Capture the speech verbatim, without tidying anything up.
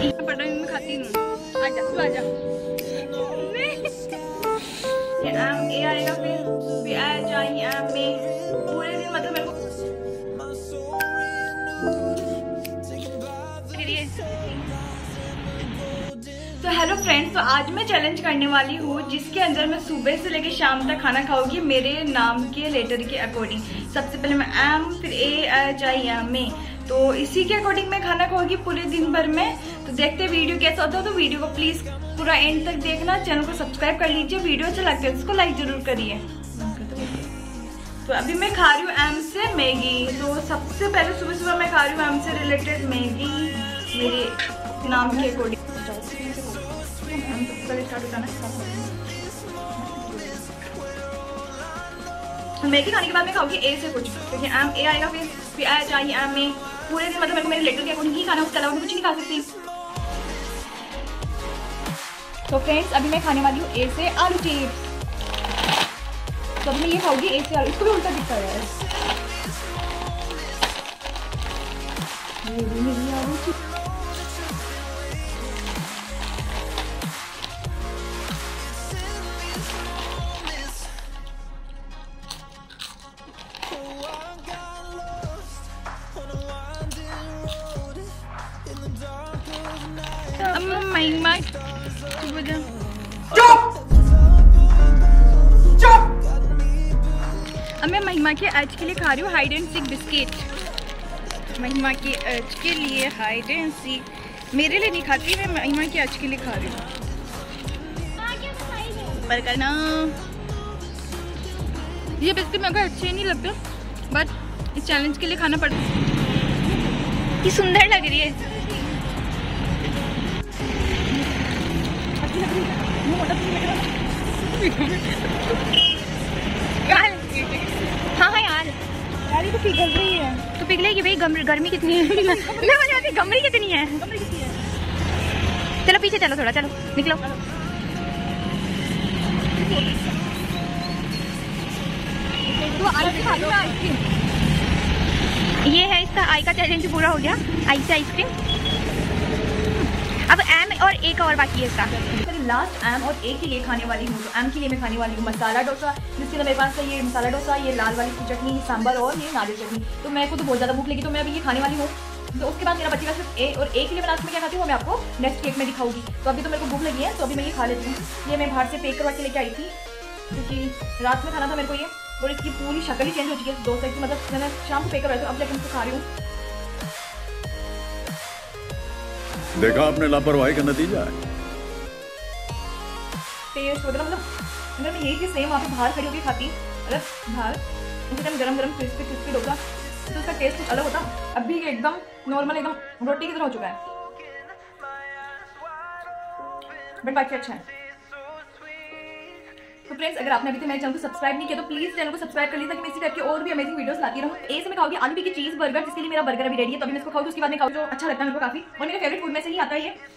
पटांग में खाती हूँ। आजा तू आजा। ये आम ए आएगा फिर फिर आ जाएंगे आम में पूरे दिन मतलब मेरे को तो हेलो फ्रेंड्स, तो आज मैं चैलेंज करने वाली हूँ जिसके अंदर मैं सुबह से लेकर शाम तक खाना खाऊंगी मेरे नाम के लेटर के अकॉर्डिंग। सबसे पहले मैं एम फिर A H I M A, तो इसी के अकॉर्डिंग मैं खाना खाऊंगी पूरे दिन भर में। तो देखते हैं वीडियो कैसा होता है, तो वीडियो को प्लीज पूरा एंड तक देखना, चैनल को सब्सक्राइब कर लीजिए, वीडियो अच्छा लगता है उसको लाइक जरूर करिए। तो अभी मैं खा रही हूँ एम से मैगी। तो सबसे पहले सुबह सुबह मैं खा रही हूँ एम से रिलेटेड मैगी मेरे नाम के अकॉर्डिंग। मैगी खाने के बाद मैं खाऊंगी ए से कुछ, क्योंकि एम ए आएगा फिर फिर आ जाएगी एम में पूरे दिन मतलब मेरे को मेरे लेटर के अकॉर्डिंग ही खाना, उसके अलावा कुछ नहीं खा सकती। तो फ्रेंड्स अभी मैं खाने वाली हूँ ए से आलू चिप्स। तो अभी मैं ये खाऊंगी ए से आलू, इसको भी उल्टा दिखता है यार। ये भी मेरी आलू चिप्स। महिमा अब मैं महिमा के आज के लिए खा रही हूँ हाइड एंड सीक बिस्किट। महिमा के आज के लिए हाइड एंड सीक, मेरे लिए नहीं खाती मैं, महिमा के आज के लिए खा रही हूँ। पर करना ये बिस्किट मेरे को अच्छे नहीं लगते, बट इस चैलेंज के लिए खाना पड़ता है। ये सुंदर लग रही है। हाँ हाँ यार यार ये तो पिघल रही है। तो पिघलेगी भाई, गर्मी कितनी है। मैं बताती गर्मी कितनी है। चलो पीछे चलो थोड़ा, चलो निकलो। तो आइसक्रीम ये है, इसका आई का चैलेंज पूरा हो गया। आई से आइसक्रीम। अब एम और ए का और बाकी है इसका। लास्ट एम और ए के लिए खाने वाली हूँ। तो एम के लिए मैं खाने वाली हूँ मसाला डोसा, जिसके लिए मेरे पास है ये मसाला डोसा, ये लाल वाली चटनी, सांभर और ये नारियल चटनी। तो मेरे को तो बहुत ज़्यादा भूख लगी, तो मैं अभी ये खाने वाली हूँ। तो उसके बाद मेरा बचेगा सिर्फ ए, और ए के लिए मैं लास्ट में क्या खाती हूँ मैं आपको नेक्स्ट केक में दिखाऊंगी। तो अभी तो मेरे को भूख लगी है, तो अभी मैं ये खा लेती हूँ। ये मैं बाहर से पैक करवा के लेके आई थी, क्योंकि रात में खाना था मेरे को ये, और इसकी पूरी शक्ल ही चेंज हो चुकी है डोसा की। मतलब मैंने शाम को पैक करवाई थी, अब लेकिन इसको खा रही हूँ। देखा आपने लापरवाही का नतीजा है। टेस्ट वगैरह मतलब अगर मैं यही चीज़ सेम वहाँ पे बाहर खड़ी होकर खाती, मतलब बाहर उसी टाइम गरम गरम क्रिस्पी क्रिस्पी डोसा, तो उसका टेस्ट कुछ अलग होता। अभी एकदम नॉर्मल एकदम रोटी की तरह हो चुका है, बट बाकी अच्छा है। तो फ्रेंड्स अगर आपने अभी तक मेरे चैनल को सब्सक्राइब नहीं किया तो प्लीज चैनल को सब्सक्राइब कर लीजिए, ताकि मैं इसी टाइप की और भी अमेजिंग वीडियोस लाती रहूं। ए से मैं खाऊंगी आलू टिक्की चीज बर्गर, जिसके लिए मेरा बर्गर अभी रेडी है। तो अभी मैं इसको खाऊंगी, उसके बाद मैं खाऊंगी जो अच्छा लगता है मेरे को काफी, और मेरे फेवरेट फूड में से ही आता है ये।